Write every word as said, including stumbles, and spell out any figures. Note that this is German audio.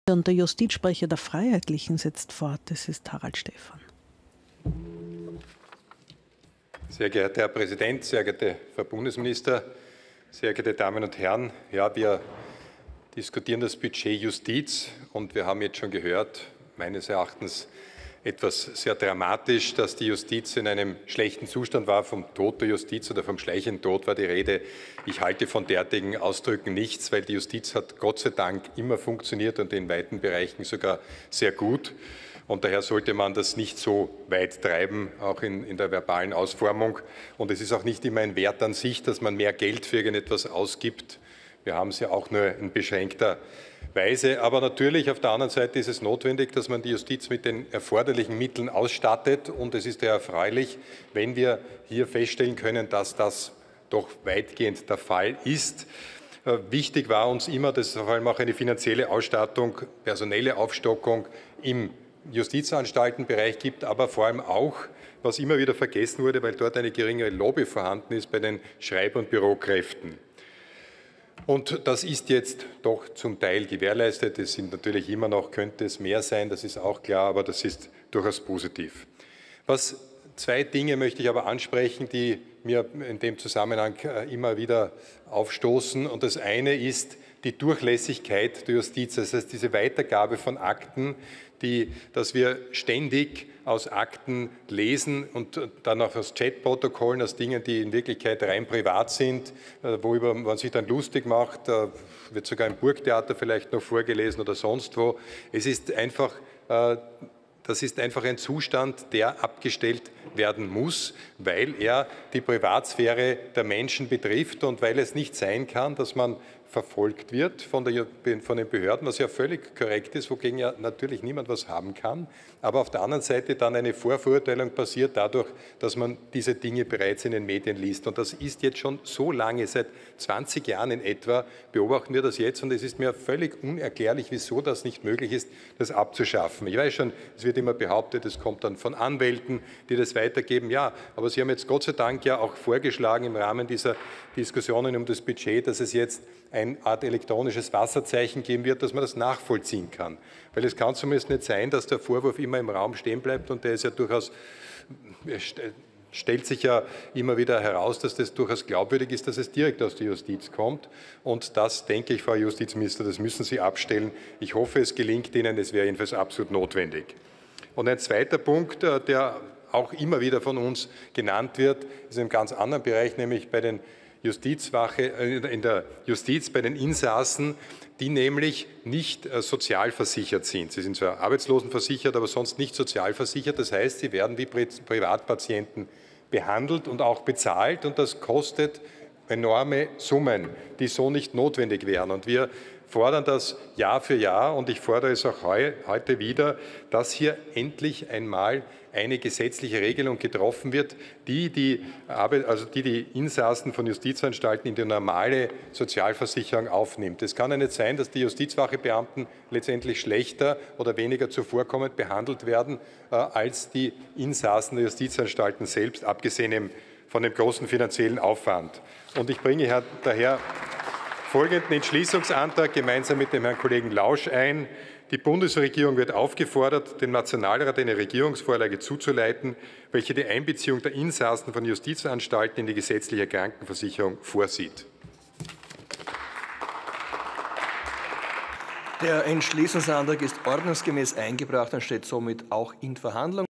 Und der Justizsprecher der Freiheitlichen setzt fort. Das ist Harald Stephan. Sehr geehrter Herr Präsident, sehr geehrte Frau Bundesminister, sehr geehrte Damen und Herren! Ja, wir diskutieren das Budget Justiz und wir haben jetzt schon gehört, meines Erachtens etwas sehr dramatisch, dass die Justiz in einem schlechten Zustand war. Vom Tod der Justiz oder vom schleichenden Tod war die Rede. Ich halte von derartigen Ausdrücken nichts, weil die Justiz hat Gott sei Dank immer funktioniert und in weiten Bereichen sogar sehr gut. Und daher sollte man das nicht so weit treiben, auch in, in der verbalen Ausformung. Und es ist auch nicht immer ein Wert an sich, dass man mehr Geld für irgendetwas ausgibt. Wir haben es ja auch nur in beschränkter Weise. Aber natürlich, auf der anderen Seite ist es notwendig, dass man die Justiz mit den erforderlichen Mitteln ausstattet. Und es ist ja erfreulich, wenn wir hier feststellen können, dass das doch weitgehend der Fall ist. Wichtig war uns immer, dass es vor allem auch eine finanzielle Ausstattung, personelle Aufstockung im Justizanstaltenbereich gibt, aber vor allem auch, was immer wieder vergessen wurde, weil dort eine geringere Lobby vorhanden ist, bei den Schreib- und Bürokräften. Und das ist jetzt doch zum Teil gewährleistet. Es sind natürlich immer noch, könnte es mehr sein, das ist auch klar, aber das ist durchaus positiv. Was, zwei Dinge möchte ich aber ansprechen, die mir in dem Zusammenhang immer wieder aufstoßen. Und das eine ist die Durchlässigkeit der Justiz, das heißt diese Weitergabe von Akten, die, dass wir ständig aus Akten lesen und dann auch aus Chatprotokollen, aus Dingen, die in Wirklichkeit rein privat sind, worüber man sich dann lustig macht, wird sogar im Burgtheater vielleicht noch vorgelesen oder sonst wo. Es ist einfach, das ist einfach ein Zustand, der abgestellt werden muss, weil er die Privatsphäre der Menschen betrifft und weil es nicht sein kann, dass man verfolgt wird von, der, von den Behörden, was ja völlig korrekt ist, wogegen ja natürlich niemand was haben kann, aber auf der anderen Seite dann eine Vorverurteilung passiert dadurch, dass man diese Dinge bereits in den Medien liest. Und das ist jetzt schon so lange, seit zwanzig Jahren in etwa, beobachten wir das jetzt und es ist mir völlig unerklärlich, wieso das nicht möglich ist, das abzuschaffen. Ich weiß schon, es wird immer behauptet, es kommt dann von Anwälten, die das weitergeben. Ja, aber Sie haben jetzt Gott sei Dank ja auch vorgeschlagen im Rahmen dieser Diskussionen um das Budget, dass es jetzt eine Art elektronisches Wasserzeichen geben wird, dass man das nachvollziehen kann. Weil es kann zumindest nicht sein, dass der Vorwurf immer im Raum stehen bleibt und der ist ja durchaus, stellt sich ja immer wieder heraus, dass das durchaus glaubwürdig ist, dass es direkt aus der Justiz kommt. Und das, denke ich, Frau Justizminister, das müssen Sie abstellen. Ich hoffe, es gelingt Ihnen, es wäre jedenfalls absolut notwendig. Und ein zweiter Punkt, der auch immer wieder von uns genannt wird, ist in einem ganz anderen Bereich, nämlich bei den Justizwache, in der Justiz bei den Insassen, die nämlich nicht sozialversichert sind. Sie sind zwar arbeitslosenversichert, aber sonst nicht sozialversichert. Das heißt, sie werden wie Privatpatienten behandelt und auch bezahlt und das kostet enorme Summen, die so nicht notwendig wären. Und wir fordern das Jahr für Jahr und ich fordere es auch heu, heute wieder, dass hier endlich einmal eine gesetzliche Regelung getroffen wird, die die, Arbeit, also die, die Insassen von Justizanstalten in die normale Sozialversicherung aufnimmt. Es kann ja nicht sein, dass die Justizwachebeamten letztendlich schlechter oder weniger zuvorkommend behandelt werden äh, als die Insassen der Justizanstalten selbst, abgesehen von dem großen finanziellen Aufwand. Und ich bringe daher folgenden Entschließungsantrag gemeinsam mit dem Herrn Kollegen Lausch ein. Die Bundesregierung wird aufgefordert, dem Nationalrat eine Regierungsvorlage zuzuleiten, welche die Einbeziehung der Insassen von Justizanstalten in die gesetzliche Krankenversicherung vorsieht. Der Entschließungsantrag ist ordnungsgemäß eingebracht und steht somit auch in Verhandlung.